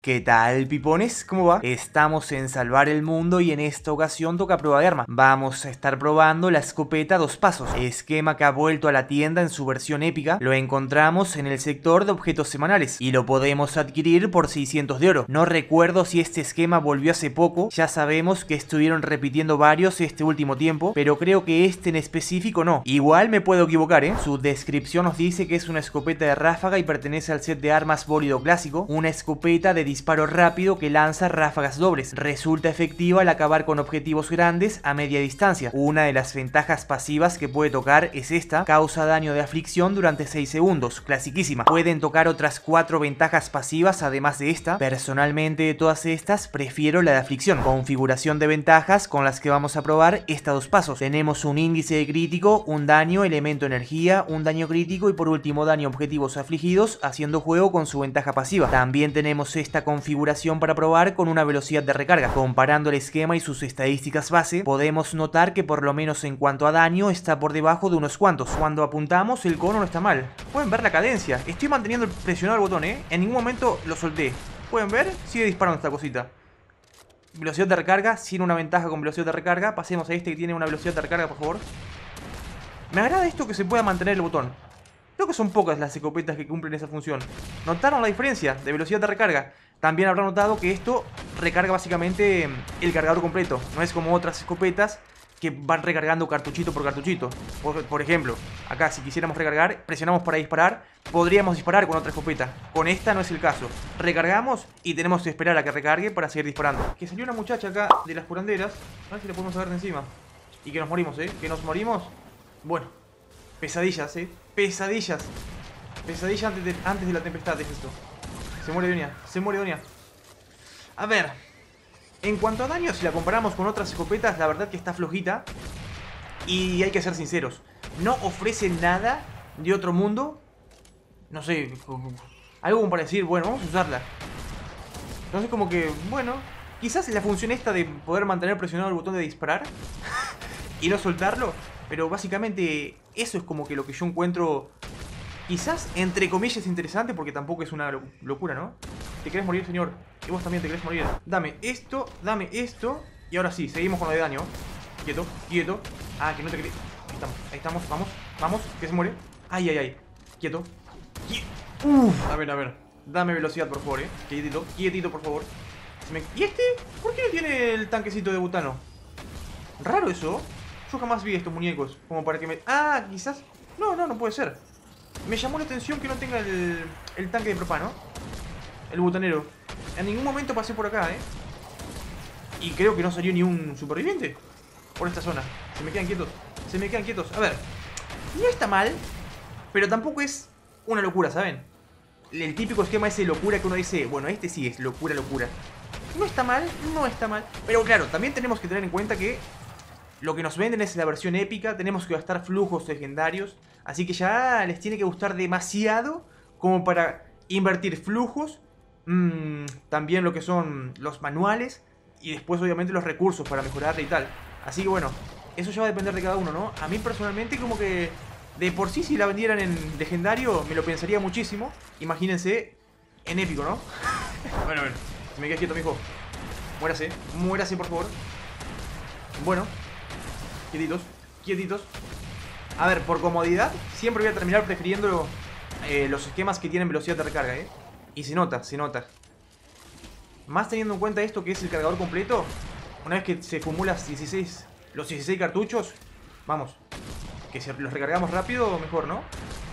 ¿Qué tal, pipones? ¿Cómo va? Estamos en Salvar el Mundo y en esta ocasión toca prueba de arma. Vamos a estar probando la escopeta 2 pasos, esquema que ha vuelto a la tienda en su versión épica. Lo encontramos en el sector de objetos semanales y lo podemos adquirir por 600 de oro. No recuerdo si este esquema volvió hace poco, ya sabemos que estuvieron repitiendo varios este último tiempo, pero creo que este en específico no. Igual me puedo equivocar, Su descripción nos dice que es una escopeta de ráfaga y pertenece al set de armas bólido clásico, una escopeta de disparo rápido que lanza ráfagas dobles. Resulta efectiva al acabar con objetivos grandes a media distancia. Una de las ventajas pasivas que puede tocar es esta: causa daño de aflicción durante 6 segundos, clasiquísima. Pueden tocar otras 4 ventajas pasivas además de esta. Personalmente, de todas estas prefiero la de aflicción. Configuración de ventajas con las que vamos a probar esta 2 pasos. Tenemos un índice de crítico, un daño, elemento energía, un daño crítico y por último daño a objetivos afligidos, haciendo juego con su ventaja pasiva. También tenemos esta configuración para probar con una velocidad de recarga. Comparando el esquema y sus estadísticas base, podemos notar que por lo menos en cuanto a daño está por debajo de unos cuantos. Cuando apuntamos el cono no está mal. Pueden ver la cadencia. Estoy manteniendo presionado el botón, En ningún momento lo solté. Pueden ver, sigue disparando esta cosita. Velocidad de recarga, sin una ventaja con velocidad de recarga. Pasemos a este que tiene una velocidad de recarga, por favor. Me agrada esto que se pueda mantener el botón. Creo que son pocas las escopetas que cumplen esa función. ¿Notaron la diferencia de velocidad de recarga? También habrán notado que esto recarga básicamente el cargador completo. No es como otras escopetas que van recargando cartuchito por cartuchito. Por ejemplo, acá si quisiéramos recargar, presionamos para disparar, podríamos disparar con otra escopeta. Con esta no es el caso. Recargamos y tenemos que esperar a que recargue para seguir disparando. Que salió una muchacha acá de las curanderas. A ver si la podemos sacar de encima. Y que nos morimos, Que nos morimos. Bueno, pesadillas, Pesadillas. Pesadillas antes de la tempestad es esto. Se muere Donia, se muere Donia. A ver, en cuanto a daño, si la comparamos con otras escopetas, la verdad que está flojita. Y hay que ser sinceros, no ofrece nada de otro mundo. No sé, algo como para decir, bueno, vamos a usarla. Entonces como que, bueno, quizás la función esta de poder mantener presionado el botón de disparar y no soltarlo. Pero básicamente eso es como que lo que yo encuentro, quizás, entre comillas, interesante, porque tampoco es una locura, ¿no? ¿Te querés morir, señor? Y vos también te querés morir. Dame esto, y ahora sí, seguimos con lo de daño. Quieto, quieto. Ah, que no te querés. Ahí estamos, vamos, vamos, que se muere. Ay, ay, ay, quieto. A ver, dame velocidad, por favor, Quietito, quietito, por favor. ¿Y este? ¿Por qué no tiene el tanquecito de butano? Raro eso. Yo jamás vi estos muñecos como para que me... Ah, quizás... No puede ser. Me llamó la atención que no tenga el tanque de propano. El butanero. En ningún momento pasé por acá, Y creo que no salió ni un superviviente por esta zona. Se me quedan quietos. Se me quedan quietos. A ver. No está mal, pero tampoco es una locura, ¿saben? El típico esquema ese de locura que uno dice, bueno, este sí es locura. No está mal, no está mal. Pero claro, también tenemos que tener en cuenta que lo que nos venden es la versión épica. Tenemos que gastar flujos legendarios. Así que ya les tiene que gustar demasiado como para invertir flujos. También lo que son los manuales. Y después obviamente los recursos para mejorarla y tal. Así que bueno, eso ya va a depender de cada uno, ¿no? A mí personalmente como que de por sí, si la vendieran en legendario, me lo pensaría muchísimo. Imagínense en épico, ¿no? Bueno, se me queda quieto, mijo. Muérase por favor. Bueno, quietitos, quietitos. A ver, por comodidad, siempre voy a terminar prefiriendo los esquemas que tienen velocidad de recarga, Y se nota, se nota. Más teniendo en cuenta esto que es el cargador completo. Una vez que se fumula los 16 cartuchos, vamos, que si los recargamos rápido, mejor, ¿no?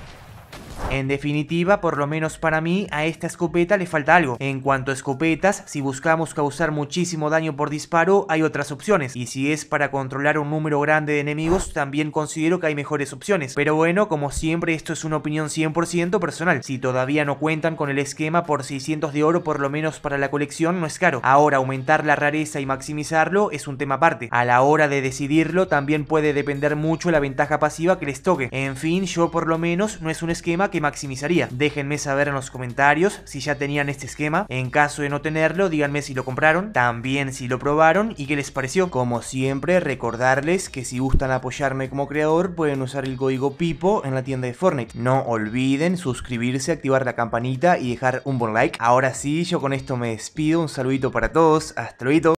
En definitiva, por lo menos para mí, a esta escopeta le falta algo. En cuanto a escopetas, si buscamos causar muchísimo daño por disparo, hay otras opciones. Y si es para controlar un número grande de enemigos, también considero que hay mejores opciones. Pero bueno, como siempre, esto es una opinión 100% personal. Si todavía no cuentan con el esquema, por 600 de oro, por lo menos para la colección, no es caro. Ahora, aumentar la rareza y maximizarlo es un tema aparte. A la hora de decidirlo, también puede depender mucho la ventaja pasiva que les toque. En fin, yo por lo menos no es un esquema que maximizaría. Déjenme saber en los comentarios si ya tenían este esquema. En caso de no tenerlo, díganme si lo compraron, también si lo probaron y qué les pareció. Como siempre, recordarles que si gustan apoyarme como creador, pueden usar el código PIPO en la tienda de Fortnite. No olviden suscribirse, activar la campanita y dejar un buen like. Ahora sí, yo con esto me despido. Un saludito para todos. Hasta luego.